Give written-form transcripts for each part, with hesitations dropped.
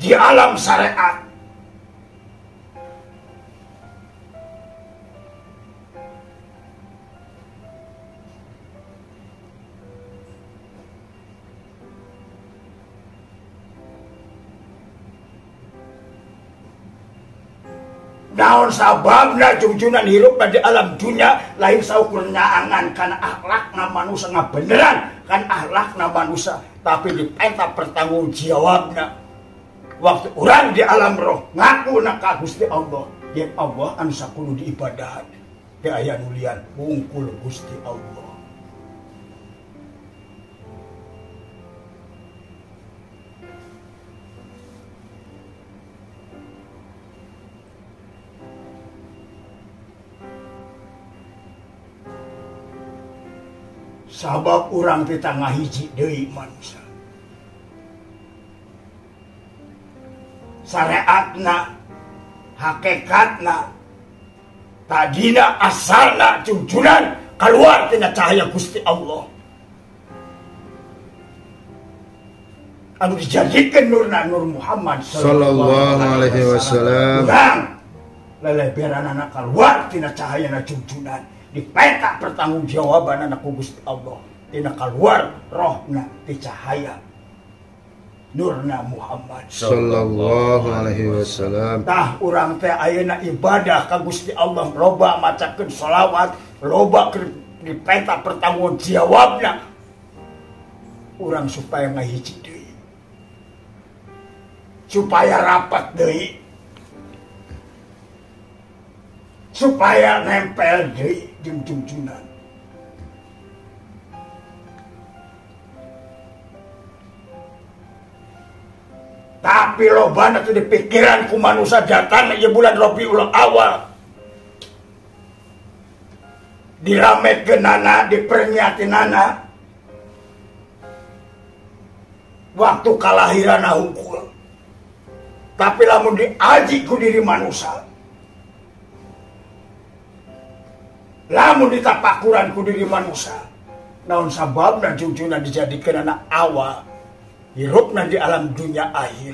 di alam syariat. Naon sababna junjunan hirup di alam dunia lain saukur nyaangan karena akhlakna manusia beneran kan akhlakna manusia tapi dipenta bertanggung jawabna waktu orang di alam roh ngaku nak Gusti Allah yang Allah anu sakulu diibadahan di aya nulian bungkul Gusti Allah. Sabab orang kita ngahiji deui manusia. Syariatna, hakikatna, tadina asalna junjunan keluar tina cahaya Gusti Allah. Anu dijadikan nurna Nur Muhammad sallallahu alaihi wasallam. Urang leleberan anak keluar tina cahaya junjunan. Dipetak pertanggungjawaban anak Gusti Allah tina keluar rohna ti cahaya nurna Muhammad sallallahu alaihi wasallam. Tah urang teh ayeuna ibadah ka Gusti Allah loba macakeun shalawat loba dipetak pertanggungjawabna urang supaya ngahiji deui supaya rapat deui supaya nempel deui jeung junjunan. Tapi lobana teh dipikiran ku manusia datang ieu bulan Rabiul Awal. Dirametkeunana, diperniatinana. Waktu kalahiranna hungkul. Tapi lamun diaji ku diri manusia lamun ditapakuran ku diri manusia naon sababna junjunan dijadikeun anak awal hirupna di alam dunia akhir.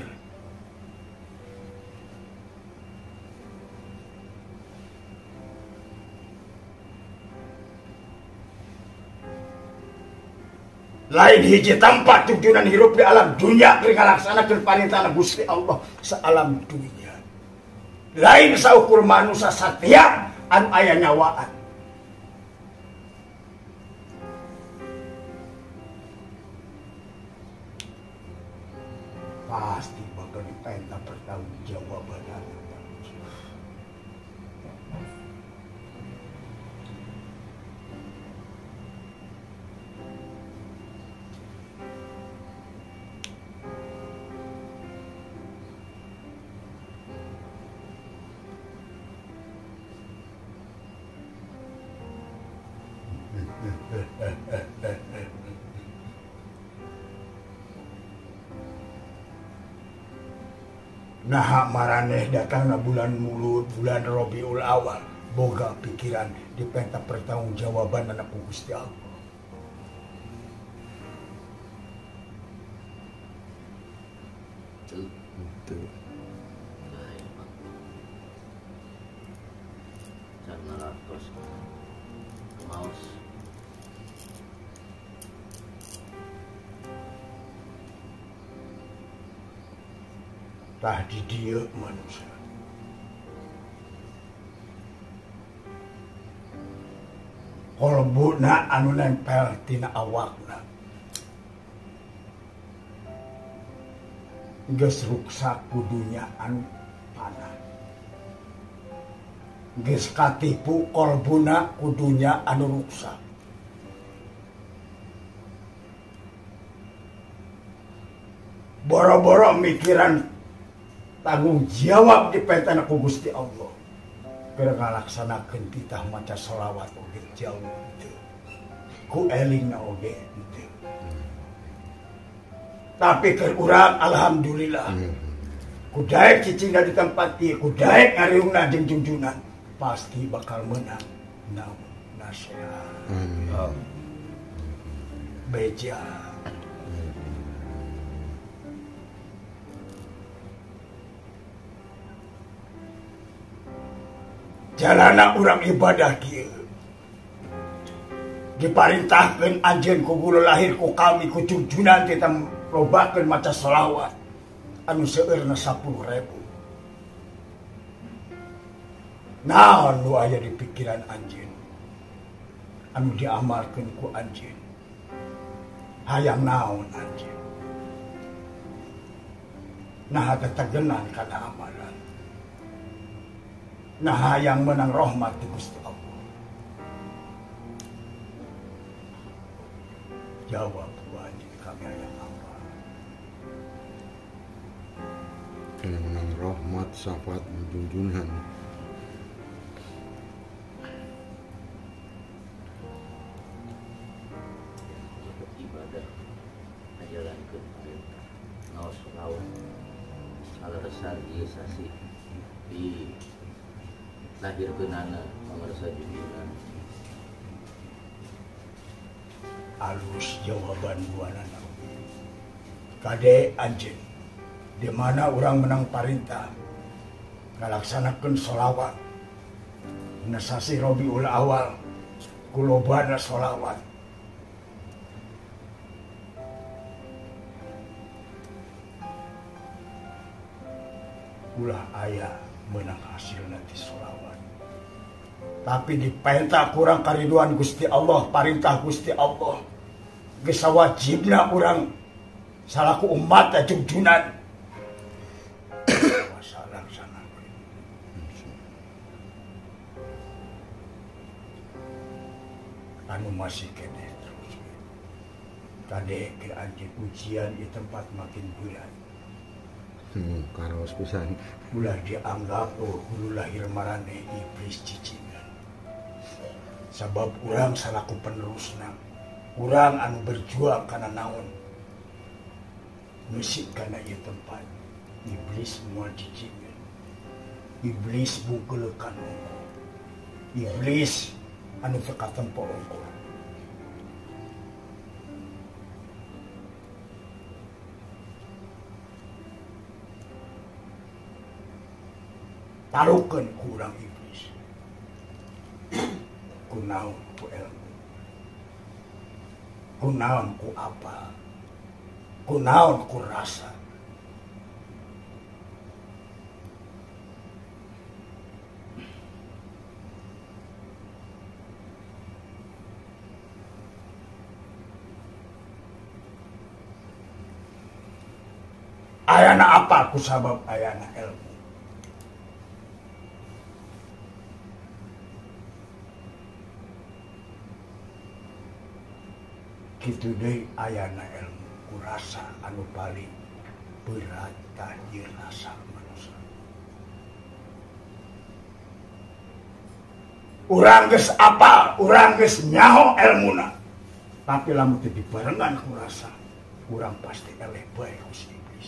Lain hiji tempat junjunan hirup di alam dunia keur ngalaksanakeun parintahna Gusti Allah saalam dunia. Lain saukur manusia satya anu aya nyawaan. Pasti bakal dipenta pertanggungjawaban. Nah maraneh datangna bulan Mulud, bulan Rabiul Awal, boga pikiran dipenta pertanggungjawaban anak Gusti Allah. Itu. Jangan ratus. Maus. Tah di dieu manusia. Kolbuna anu nempel tina awakna. Geus ruksak kudunya anu panah. Geus katipu kolbuna kudunya anu ruksak. Boro-boro mikiran tanggung jawab dipentana ku Gusti Allah. Keur ngalaksanakeun titah maca sholawat oge jauh teu. Ku elingna oge teu. Tapi keur urang alhamdulillah. Ku daek cicingna di tempat ieu, ku daek ngariungna jeung junjunan, pasti bakal menang. Namun nasihat. Beja. jalana urang ibadah kieu diparintahkeun anjeun ku guru lahir ku kami ku junjunan kita lobakeun maca sholawat anu seueurna 10.000. Naon nu aya di pikiran anjeun anu diamalkeun ku anjeun? Hayang naon anjeun? Nah tetegenan kana amalan. Nah hayang menang rahmat ti Gusti Allah. Jawab ku anjeun kami hayang apa? Yang menang rahmat syafaat junjunan. Ibadah ngajalankeun perintah ngaos sholawat alasan ieu sasi di lahirkeunana pamarsa junjunan. Alus jawaban buanana. Kade anjeun, di mana orang menang parintah ngalaksanakeun sholawat dina sasi Rabiul Awal kulobana sholawat. Ulah aya menang hasil nanti sholawat. Tapi dipenta kurang kariduan Gusti Allah, parintah Gusti Allah. Geus wajibna urang salaku umat junjunan. Wassalam sana. Anu masih kene terus. Kade ke anjeun ujian di tempat makin berat. Karaos pisan. Ulah dianggap hulu lahir marane iblis cicingan. Sabab urang salaku penerusna, urang anu berjuang kana naon, musik kana ieu tempat. Iblis moal cicingan. Iblis bungkeulekan ongko. Iblis anu teu katempo ongko. Taruhkeun ku urang iblis. Ku naon ku ilmu. Ku naon ku apa. Ku naon ku rasa. Ayana apa ku sabab ayana ilmu. Kitu deui ayana ilmu kurasa anu paling berat tanjir rasa manusia. Urang geus apal, urang geus nyaho ilmuna. Tapi lamun teu dibarengan kurasa, urang pasti eleh bae ku si iblis.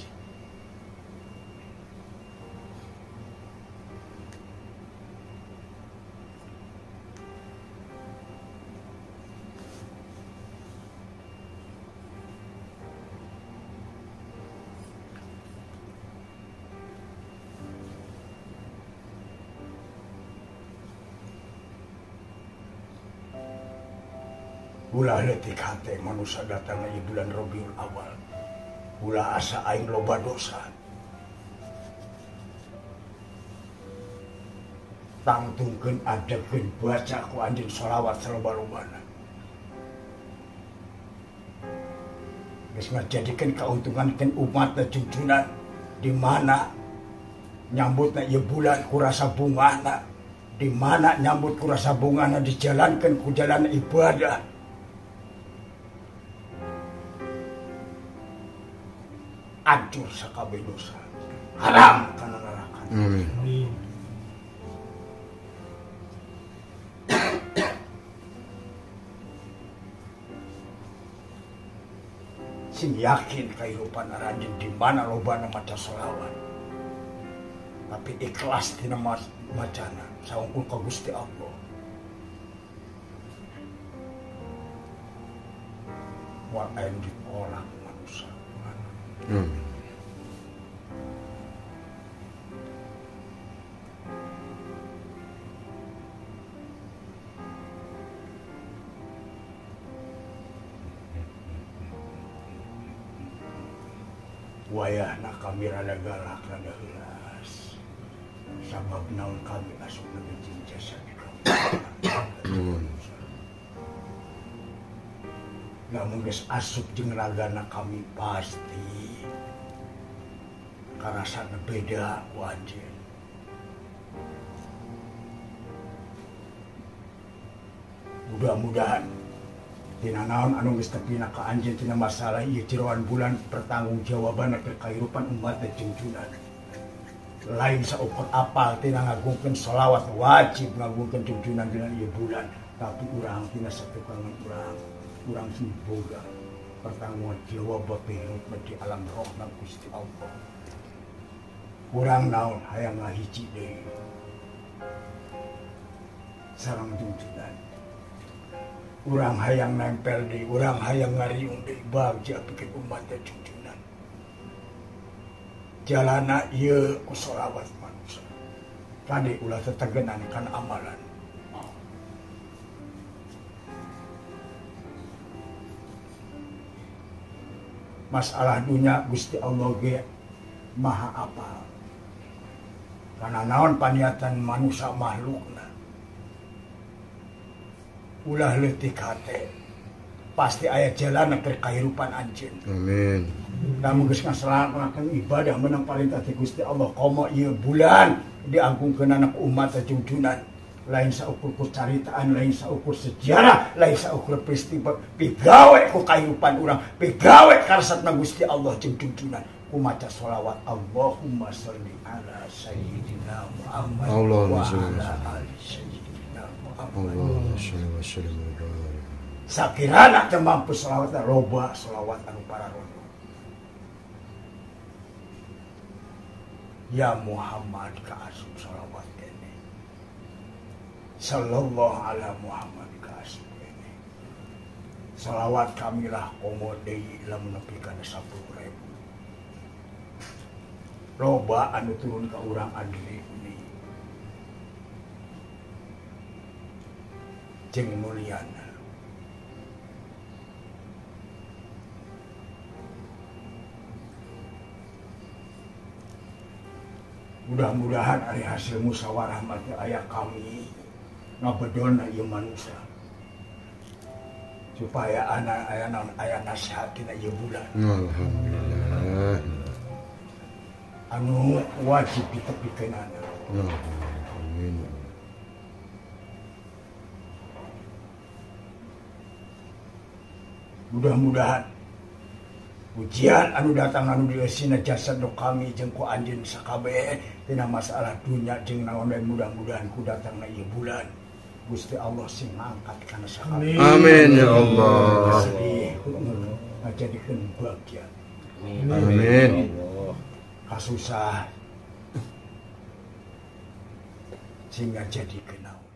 Ulah leutik hate manusia datang di bulan Rabiul Awal. Ulah asa aing loba dosa. Tangtungkeun adegkeun baca ku anjeun sholawat saloba-lobana. Geus ngajadikeun kauntungankeun umat junjunan di mana nyambutna ieu bulan ku rasa bungana, di mana nyambut ku rasa bungana dijalankeun ku jalan ibadah. Hancur sakabeh dosa. Haram kana neraka. Amin. Sing yakin kehidupan ranjeun di mana lobana maca sholawat. Tapi ikhlas tina macana saungkul ka Gusti Allah. Wa ain ditolak manusia. wayahna kami rada galak rada heulas sabab naon kami asupna jeung jasa di kami. Namun geus asup jeung ragana kami pasti karasana beda ku anjeun. Mudah-mudahan tina naon anu geus tepina ka anjeun tina masalah ieu jeroan bulan pertanggungjawaban ke kahirupan umat dan junjunan. Lain saukur apal tina ngagungkeun sholawat wajib ngagungkeun junjunan dina ieu bulan, tapi urang tina satukangan urang sing boga pertanggungan jawab hirup di alam rahmat Gusti Allah. Urang naon hayang ngahiji deui sareng junjunan. Urang hayang nempel deui, urang hayang ngariung deui bagja pikeun umat dan junjunan. Jalana ieu ku sholawat manusia. Kade ulah tetegenan kana amalan. Masalah dunia Gusti Allah ge maha apal. Karena naon paniatan manusia makhlukna. Ulah leutik hate. Pasti aya jalan ke kahirupan anjeun. Amin. Namun geus ngasalakeun ibadah menang paling teh Gusti Allah komo ieu bulan diagungkeunana ku umat junjunan. Lain saukur ku caritaan, lain saukur sejarah, lain saukur peristiwa pigawe ku kahirupan urang, pigawe karsatna Gusti Allah jeung junjunan. Ku maca sholawat Allahumma sholli ala sayyidina Muhammad wa ala ali sayyidina Muhammad. Allahumma sholli wa sallim wa barik. Sakirana teu mampu sholawat loba sholawat anu pararondo. Ya Muhammad kaasup sholawat kene. Sallallahu ala Muhammad kaasup kene. Sholawat kamilah komo deui lamun nepi kana 10.000. Loba anu turun ka urang adli ini. Jeung mulyana. Mudah-mudahan ari hasil musyawarah mati aya kami ngabedolna ieu manusia. Supaya aya nasihat tina ieu bulan. Alhamdulillah. Anu wajib ditepikeunana. Amin. Mudah-mudahan ujian anu datang anu dieuseuna jasad kami jeung ku anjeun sakabeh tina masalah dunya jeung naon dan mudah-mudahan ku datangna ieu bulan Gusti Allah sing ngangkat kana sakabeh. Amin ya Allah. Sedih ngajadikeun bahagia. Amin. Kasusah sing ngajadikeun naon.